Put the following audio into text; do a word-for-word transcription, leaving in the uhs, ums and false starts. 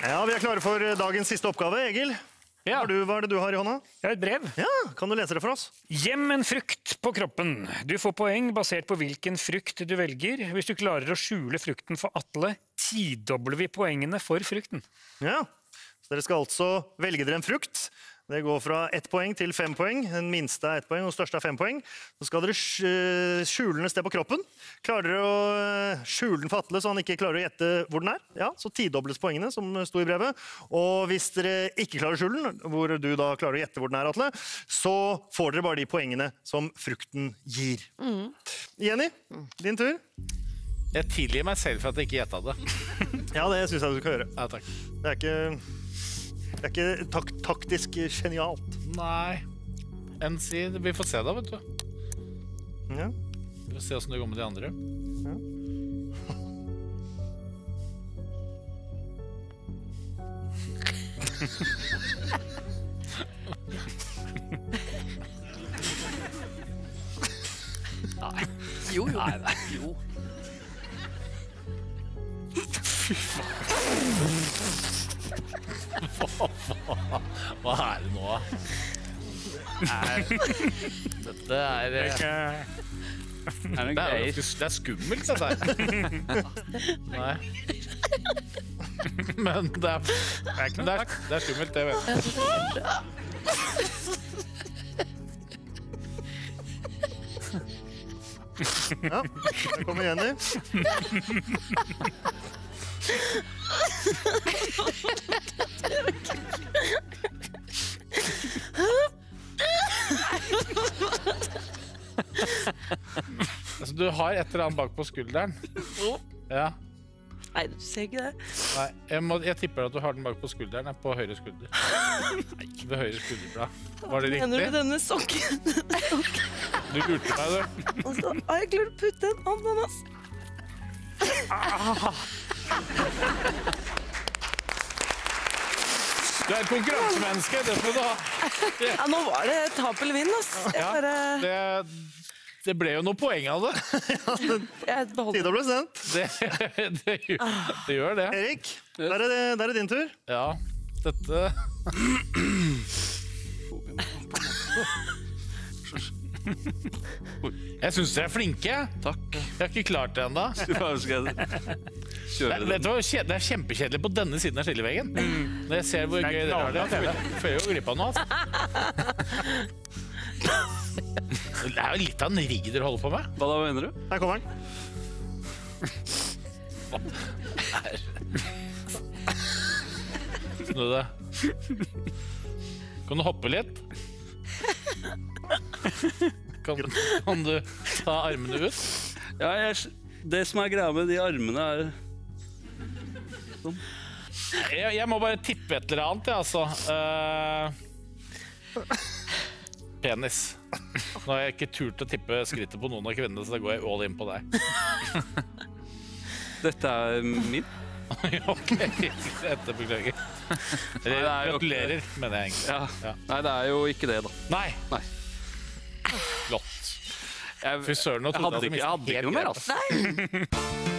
Ja, vi er klare for dagens siste oppgave. Egil, Ja. hva, er du, hva er det du har i hånda? Jeg har et brev. Ja, kan du lese det for oss? Gjem en frukt på kroppen. Du får poeng basert på hvilken frukt du velger. Hvis du klarer å skjule frukten for Atle, tidobler vi poengene for frukten. Ja, så dere skal altså velge dere en frukt. Det går fra ett poeng til fem poeng. Den minste er ett poeng, og den største er fem poeng. Så skal dere skjule den et sted på kroppen. Klarer dere å skjule den for Atle, så han ikke klarer å gjette hvor den er? Ja, så tidobles poengene, som sto i brevet. Og hvis dere ikke klarer å skjule den, hvor du da klarer å gjette hvor den er, Atle, så får dere bare de poengene som frukten gir. Mm. Jenny, din tur. Jeg tilgir meg selv for at jeg ikke gjettet det. Ja, det synes jeg du skal gjøre. Ja, takk. Det er ikke... Det er ikke tak taktisk genialt. Nei. Enn si, vi får se da, vet du. Ja. Vi får se hvordan det går med de andre. Ja. Nei. Jo, jo. Nei, nei. Jo. Fy faen. Hva, hva, hva er det nå? Er, dette er... Det er, det er, det er skummelt, dette her. Nei. Men det er, det er, det er, det er skummelt, det vet jeg. Ja, der kommer Jenny. Altså, du har et eller annet bak på skulderen. Ja. Nei, du ser ikke det. Nei, jeg, må, jeg tipper at du har den bak på skulderen, på høyre skulder. Nei, ved høyre skulderblad. Var det riktig? Mener du denne sokken? Du lurte meg, du. Og så har jeg klart å putte en ananas. Du er et konkurransemenneske, det skal du ha. Ja, nå var det tap eller vinn, ass. Jeg Ja, bare... det, det ble jo noe poeng av det. Jeg beholder. Tidobles den. Det, det, gjør, det gjør det. Erik, der er, det, der er din tur. Ja, dette... Jeg synes dere er flinke. Takk. Jeg har ikke klart det enda. Hva skal jeg kjøre Det, vet du hva, kje- det er kjempekjedelig på denne siden av skilleveggen. Når jeg ser hvor gøy dere har det, jeg føler jo glipp av noe. Altså. Det er jo litt av en rigg dere holder på med. Hva da, mener du? Her kommer den. Snu det. Kan du hoppe litt? Kan, kan du ta armene ut? Ja, jeg, det som er greia med de armene er sånn. Jeg, jeg må bare tippe et eller annet, ja, altså. Uh, penis. Nå har jeg ikke turt å tippe skrittet på noen av kvinnene, så da går jeg all in på deg. Dette er min. Ok, etter beklager. Eller Nei, det er jo gratulerer, mener jeg egentlig. Ja. Ja. Nei, det er jo ikke det, da. Nei, Nei. flott. Jeg, Fy søren, nå jeg trodde hadde jeg ikke, jeg hadde ikke noe mer, altså. Nei!